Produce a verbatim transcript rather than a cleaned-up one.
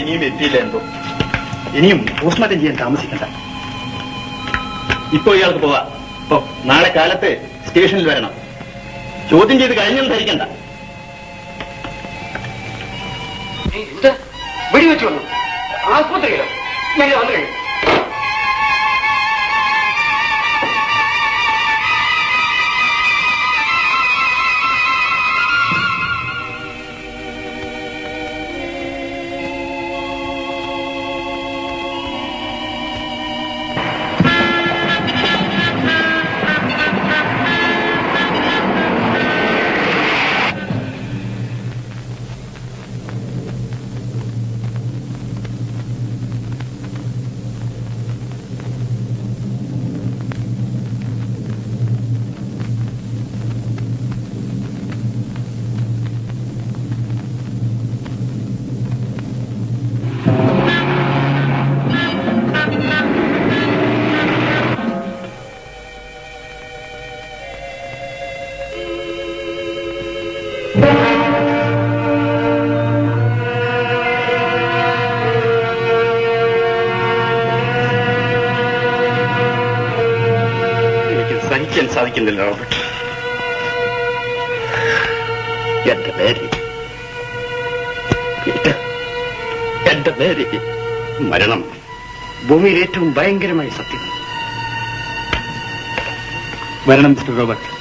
ഇനിയും എത്തിയില്ല എന്തോ. ഇനിയും പോസ്റ്റ്മോർട്ടം ചെയ്യാൻ താമസിക്കണ്ട. ഇപ്പൊ ഇയാൾക്ക് പോവാ. ഇപ്പൊ നാളെ കാലത്ത് സ്റ്റേഷനിൽ വരണം. ചോദ്യം ചെയ്ത് കഴിഞ്ഞൊന്നും ധരിക്കണ്ട. വെടിവെച്ചു വന്നു ആസ്പത്രിയിലോ? ഞാൻ വന്നു കഴിഞ്ഞു. സാധിക്കുന്നില്ല റോബർട്ട്. എന്റെ മേരി, എന്റെ മേരി. മരണം ഭൂമിയിൽ ഏറ്റവും ഭയങ്കരമായ സത്യം. വരണം മിസ്റ്റർ റോബർട്ട്.